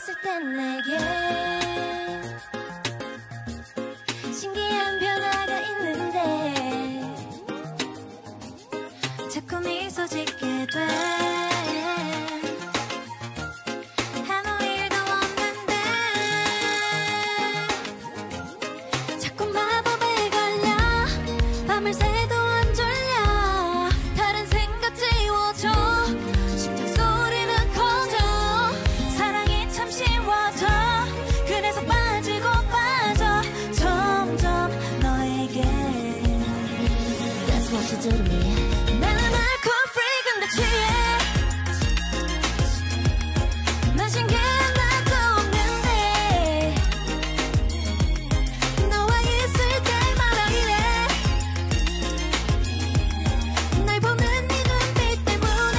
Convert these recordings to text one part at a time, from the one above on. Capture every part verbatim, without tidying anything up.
있을 땐 내게 신기한 변화가 있는데 자꾸 미소 짓게 돼. 아무 일도 없는데 자꾸 마법에 걸려 밤을 새도 안 졸려. 다른 생각 지워줘. 심장 소리는 커져. 사랑이 참 쉬워져. 그래서 빠지고 빠져 점점 너에게. That's what you do to me. 나는 알코올 free 근데 취해. 마신 게 하나도 없는데 너와 있을 때마다 이래. 날 보는 네 눈빛 때문에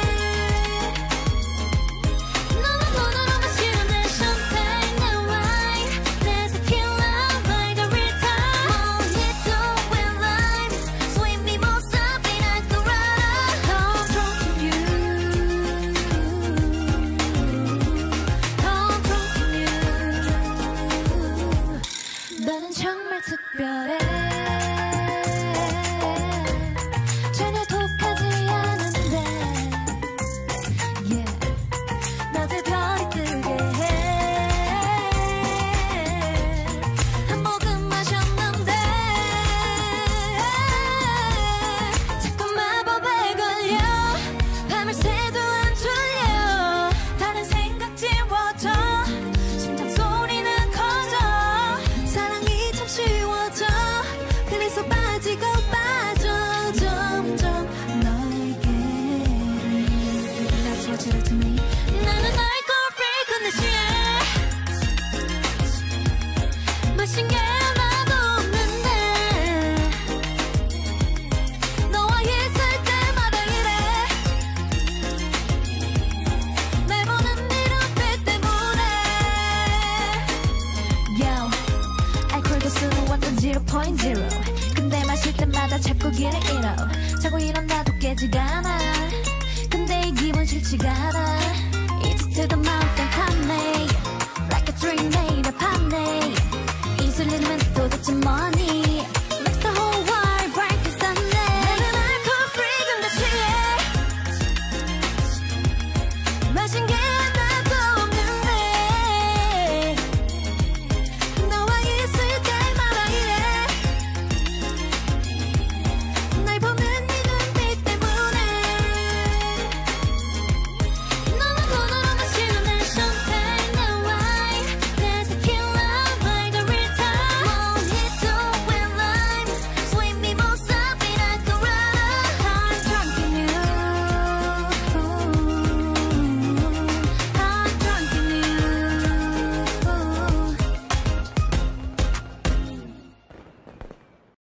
너무너무 마시는 내 champagne, 내 wine, 내 tequila, margarita, mojito and lime, sweet mimosa, pina colada. I'm drunk on you. I'm drunk on you. 너는 정말 특별해. 전혀 독하지 않은데 yeah. 낮에 별이 뜨게 해. 한 모금 마셨는데 자꾸 마법에 걸려. 밤을 새도 안 졸려. 다른 생각 지워져. 심장 소리는 커져. 사랑이 참 쉬워져. 그래서 빠지고 빠져 점점 너에게. That's what you do to me. 나는 알코올 free 근데 취해. 마신 게 하나도 없는데 너와 있을 때마다 이래. 날 보는 네 눈빛 때문에. Yo, 알코올 도수는 완전 zero point zero. 근데 마실 때마다 자꾸 길을 잃어. 자꾸 일어나도 깨지가 않아. 근데 이 기분 싫지가 않아. It's to the mountain 탐내. Like a dream made of honey. 이 설렘은 도대체 뭐니.